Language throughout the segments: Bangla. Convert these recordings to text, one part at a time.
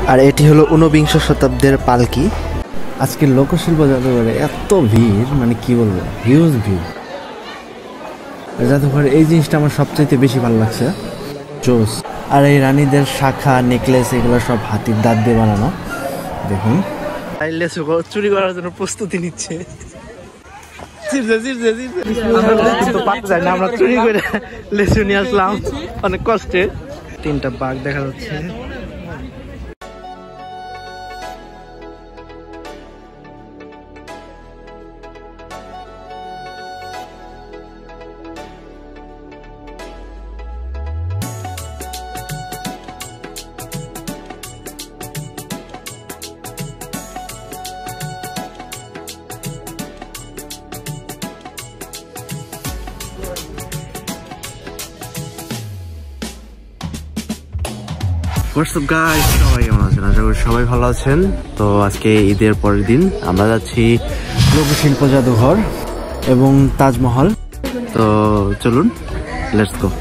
আর এটি হলো ঊনবিংশ শতাব্দীর পালকি। আজকের লোকশিল্প জাদুঘরে এত ভিড়, মানে কি বলবো, হিউজ ভিড়। জাদুঘরে এই জিনিসটা আমার সবচাইতে বেশি ভালো লাগছে, জোস। আর এই রানীদের শাখা, নেকলেস, এগুলো সব হাতির দাঁত দিয়ে বানানো। দেখুন, চুরি করার জন্য প্রস্তুতি নিচ্ছে। আমরা চুরি করে লেসু নিয়ে আসলাম অনেক কষ্টে। 3টা বাঘ দেখা যাচ্ছে। হোয়াটসঅ্যাপ গাইস, সবাই কেমন আছেন? আশা করি সবাই ভালো আছেন। তো আজকে ঈদের পরের দিন আমরা যাচ্ছি লোকশিল্প জাদুঘর এবং তাজমহল। তো চলুন, লেটস গো।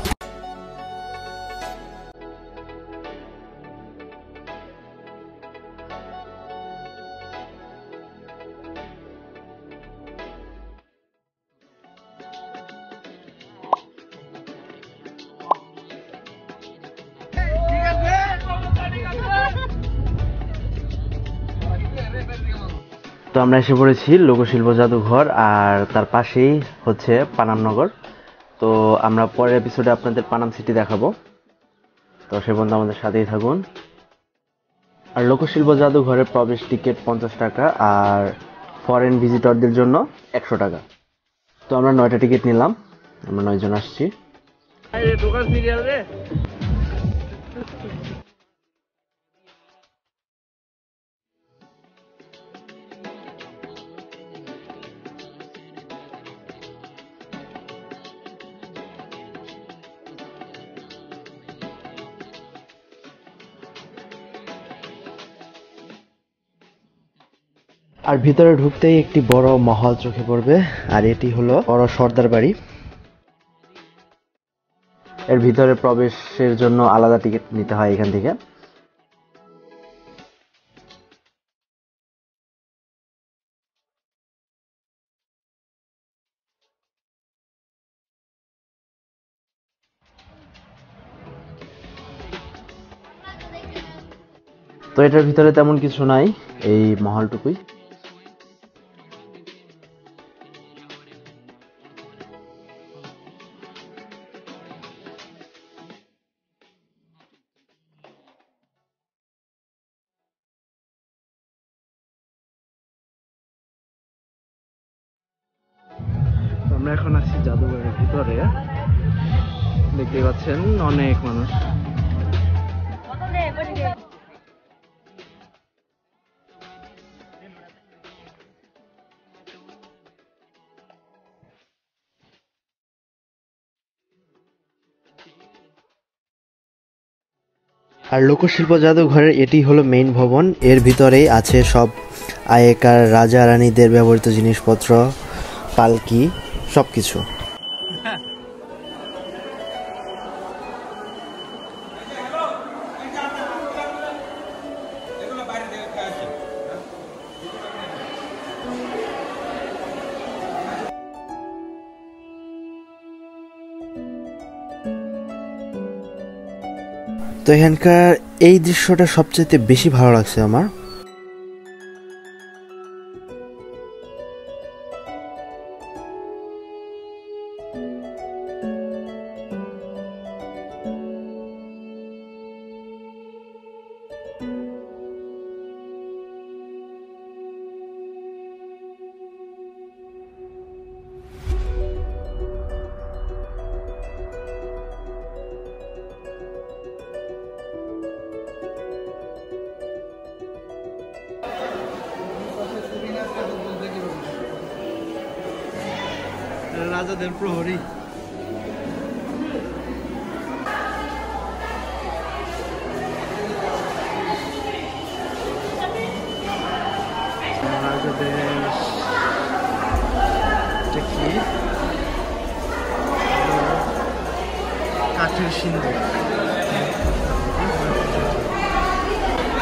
তো আমরা এসে পড়েছি লোকশিল্প জাদুঘর, আর তার পাশেই হচ্ছে পানামনগর। তো আমরা পরের এপিসোডে আপনাদের পানাম সিটি দেখাবো। তো সে পর্যন্ত আমাদের সাথেই থাকুন। আর লোকশিল্প জাদুঘরের প্রবেশ টিকিট 50 টাকা, আর ফরেন ভিজিটরদের জন্য 100 টাকা। তো আমরা 9টা টিকিট নিলাম, আমরা 9 জন আসছি। আর ভিতরে ঢুকতেই একটি বড় মহল চোখে পড়বে, আর এটি হলো বড় সর্দার বাড়ি। এর ভিতরে প্রবেশের জন্য আলাদা টিকিট নিতে হয় এখান থেকে। তো এটার ভিতরে তেমন কিছু নাই, এই মহলটুকুই। আমরা এখন আছি জাদুঘরের ভিতরে, দেখতে পাচ্ছেন অনেক মানুষ। আর লোকশিল্প জাদুঘরের এটি হলো মেইন ভবন। এর ভিতরেই আছে সব আগেকার রাজা রানীদের ব্যবহৃত জিনিসপত্র, পালকি, সবকিছু। তো এখানকার এই দৃশ্যটা সবচেয়ে বেশি ভালো লাগছে আমার। রাজাদের প্রহরী। কাঠের সিন্ধু।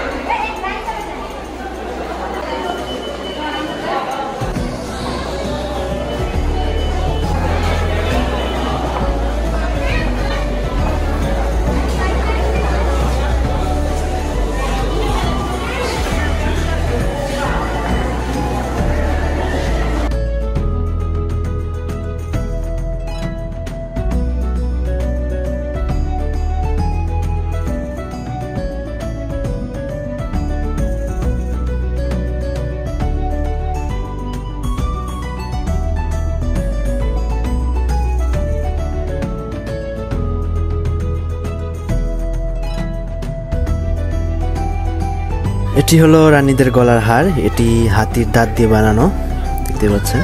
এটি হলো রানীদের গলার হার, এটি হাতির দাঁত দিয়ে বানানো, দেখতে পাচ্ছেন।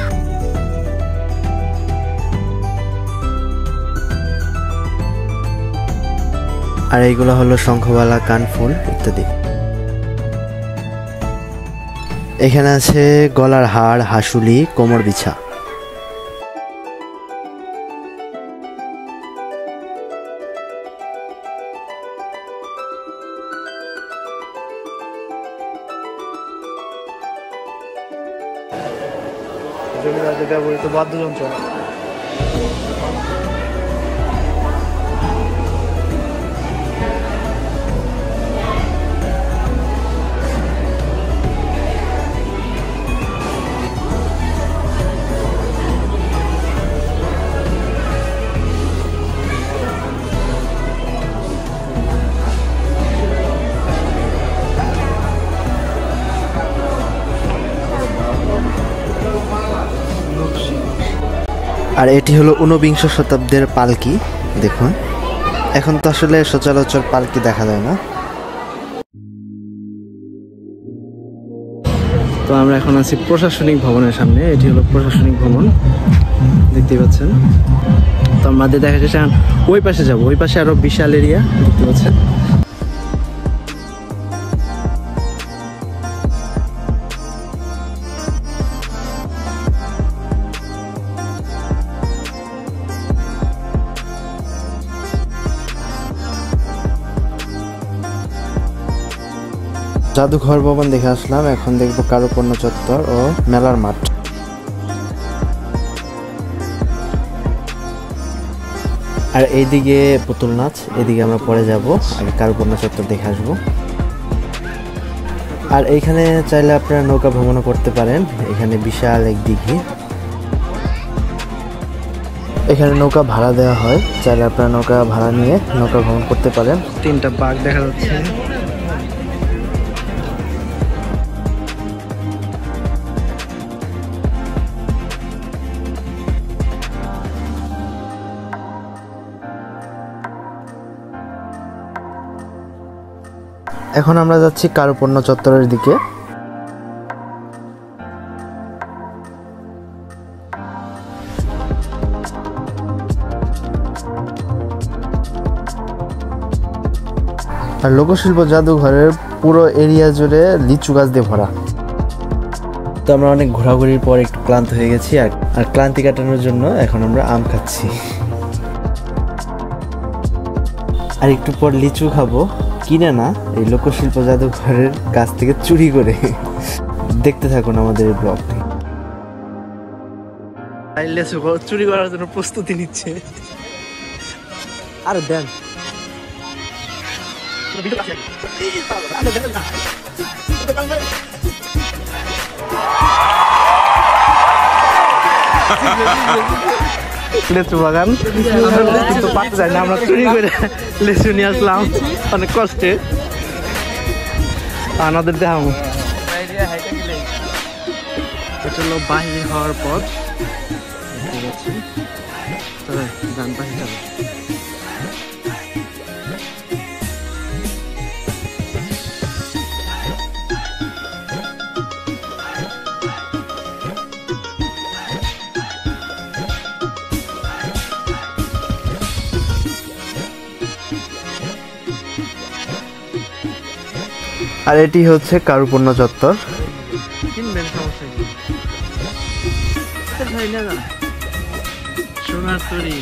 আর এইগুলো হলো শঙ্খবালা, কানফুল ইত্যাদি। এখানে আছে গলার হার, হাসুলি, কোমর বিছা। জমিদারদের ব্যবহৃত বাদ্যযন্ত্র। আর এটি হলো ঊনবিংশ শতাব্দীর পালকি। দেখুন, এখন তো আসলে সচরাচর পালকি দেখা যায় না। তো আমরা এখন আছি প্রশাসনিক ভবনের সামনে। এটি হলো প্রশাসনিক ভবন, দেখতে পাচ্ছেন। তো আমাদের দেখা যাচ্ছে ওই পাশে যাবো, ওই পাশে আরো বিশাল এরিয়া দেখতে পাচ্ছেন। জাদুঘর ভবন দেখে আসলাম, এখন দেখবো কারুপণ্য চত্বর ও মেলার মাঠ। আর এইদিকে পুতুল নাচ, এদিকে আমরা পরে যাব, আগে কারুপণ্য চত্বর দেখে আসবো। আর এইখানে চাইলে আপনারা নৌকা ভ্রমণও করতে পারেন, এখানে বিশাল এক দিঘি। এখানে নৌকা ভাড়া দেওয়া হয়, চাইলে আপনারা নৌকা ভাড়া নিয়ে নৌকা ভ্রমণ করতে পারেন। 3টা বাঘ দেখা যাচ্ছে। এখন আমরা যাচ্ছি কারুপণ্য চত্বরের দিকে। আর লোকশিল্প জাদুঘরের পুরো এরিয়া জুড়ে লিচু গাছ দিয়ে ভরা। তো আমরা অনেক ঘোরাঘুরির পর একটু ক্লান্ত হয়ে গেছি, আর ক্লান্তি কাটানোর জন্য এখন আমরা আম খাচ্ছি। আর একটু পর লিচু খাবো, কিনে না, এই লোকশিল্প জাদুঘরের কাছ থেকে চুরি করে। দেখতে থাকুন আমাদের এই ব্লগটি। লিচু চুরি করার জন্য প্রস্তুতি নিচ্ছে। আর দেন লেচু বাগান, কিন্তু পাতে যাই না, আমরা চুরি করে লেচু নিয়ে আসলাম অনেক কষ্টে। আমাদের দেখাবো এটা হলো বাহির হওয়ার পথ, ঠিক আছে। ডান পাশে যাবো। আর এটি হচ্ছে কারুপণ্য চত্বর। সোনার তরী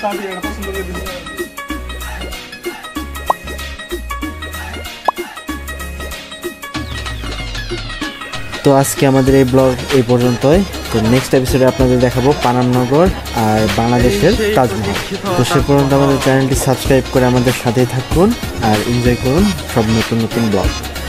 তো আজকে আমাদের এই ব্লগ এই পর্যন্তই। তো নেক্সট এপিসোডে আপনাদের দেখাবো পানামনগর আর বাংলাদেশের তাজমহল। তো সে পর্যন্ত আমাদের চ্যানেলটি সাবস্ক্রাইব করে আমাদের সাথেই থাকুন আর এনজয় করুন সব নতুন নতুন ব্লগ।